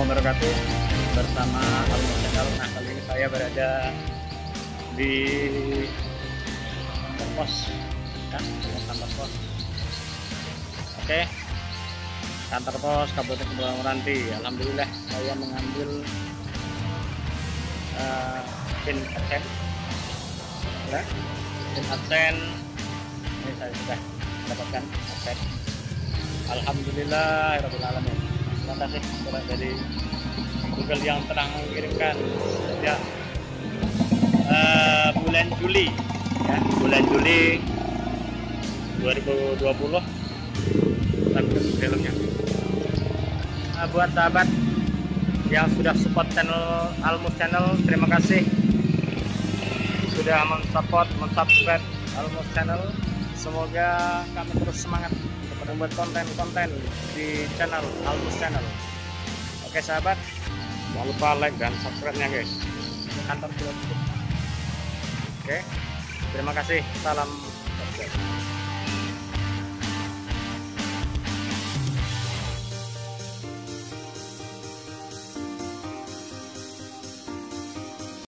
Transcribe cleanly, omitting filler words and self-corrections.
wabarakatuh. Bersama Almus Channel. Nah, kali ini saya berada di kantor pos, ya, kantor pos. Oke, kantor pos Kabupaten Kepulauan Meranti. Alhamdulillah saya mengambil pin adsen, ya, pin adsen. Ini saya sudah mendapatkan adsen. Alhamdulillah, rabbil alamin. Terima kasih kepada dari Google yang telah mengirimkan sejak bulan Juli, ya, bulan Juli 2020 dan filmnya. Buat sahabat yang sudah support channel Almus Channel, terima kasih sudah mensubscribe Almus Channel. Semoga kami terus semangat untuk membuat konten-konten di channel Almus Channel. Oke sahabat, jangan lupa like dan subscribe-nya guys. Kantor sudah tutup. Oke, terima kasih. Salam subscribe.